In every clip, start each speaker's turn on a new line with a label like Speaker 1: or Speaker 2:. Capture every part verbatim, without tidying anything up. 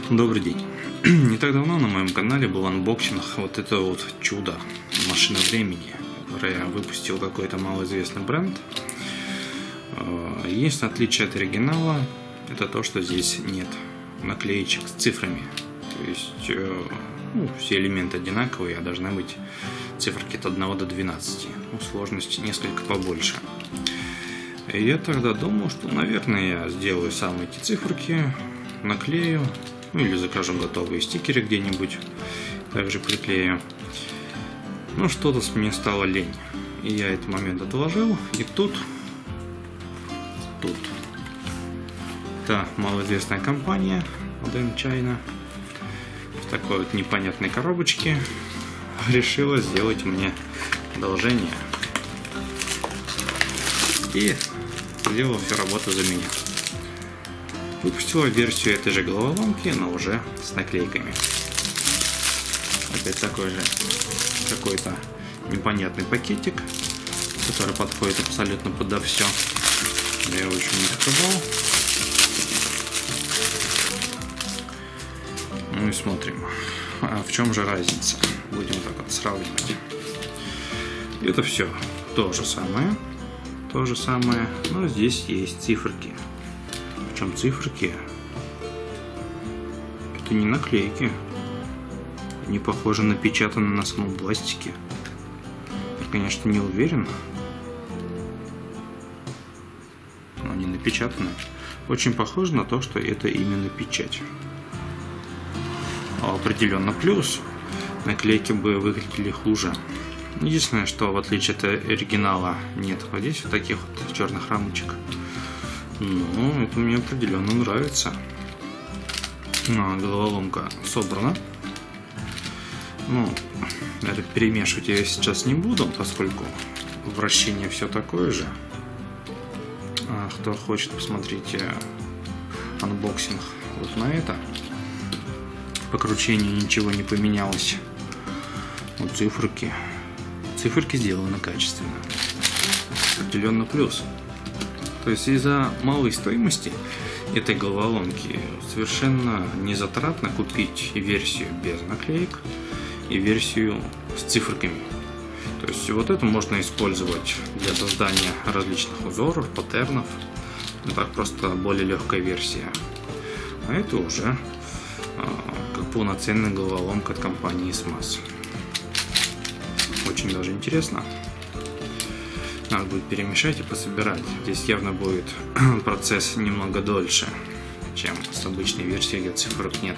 Speaker 1: Добрый день. Не так давно на моем канале был анбоксинг вот это вот чудо машины времени, которое выпустил какой-то малоизвестный бренд. Есть отличие от оригинала, это то, что здесь нет наклеечек с цифрами. То есть ну, все элементы одинаковые, а должны быть циферки от одного до двенадцати. Ну, сложность несколько побольше. И я тогда думал, что, наверное, я сделаю сам эти циферки, наклею, ну или закажу готовые стикеры где-нибудь, также приклею. Но что-то мне стало лень. И я этот момент отложил, и тут, тут, та малоизвестная компания Modern China в такой вот непонятной коробочке решила сделать мне одолжение. И сделала всю работу за меня. Выпустила версию этой же головоломки, но уже с наклейками. Опять такой же какой-то непонятный пакетик, который подходит абсолютно подо все. Я его еще не открывал. Ну и смотрим. А в чем же разница? Будем так вот сравнивать. Это все то же самое. То же самое, но здесь есть циферки. Причем циферки это не наклейки, не похоже напечатано на самом пластике. Я, конечно, не уверен, но они напечатаны. Очень похоже на то, что это именно печать. А определенно плюс. Наклейки бы выглядели хуже. Единственное, что в отличие от оригинала нет вот здесь вот таких вот черных рамочек. Ну, это мне определенно нравится. А, головоломка собрана. Ну, это перемешивать я сейчас не буду, поскольку вращение все такое же. А кто хочет посмотреть анбоксинг вот на это, по кручению ничего не поменялось. Вот циферки. Циферки сделаны качественно. Определенно плюс. То есть из-за малой стоимости этой головоломки совершенно не затратно купить версию без наклеек и версию с циферками. То есть вот это можно использовать для создания различных узоров, паттернов. Ну, так просто более легкая версия. А это уже а, как полноценная головоломка от компании Smaz. Очень даже интересно. Надо будет перемешать и пособирать. Здесь явно будет процесс немного дольше, чем с обычной версией, где цифрок нет.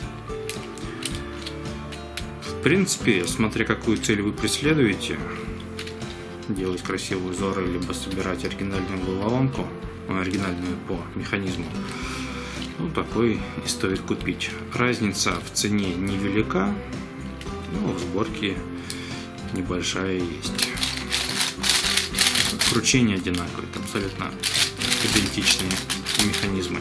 Speaker 1: В принципе, смотря какую цель вы преследуете, делать красивые узоры, либо собирать оригинальную головоломку, оригинальную по механизму, ну, такой и стоит купить. Разница в цене невелика, но в сборке небольшая есть. Кручение одинаковое, это абсолютно идентичные механизмы.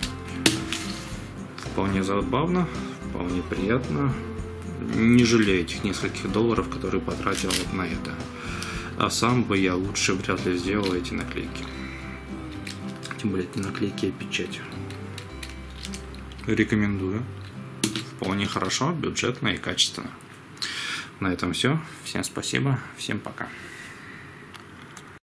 Speaker 1: Вполне забавно, вполне приятно. Не жалею этих нескольких долларов, которые потратил вот на это. А сам бы я лучше вряд ли сделал эти наклейки. Тем более эти наклейки и печать. Рекомендую. Вполне хорошо, бюджетно и качественно. На этом все. Всем спасибо. Всем пока.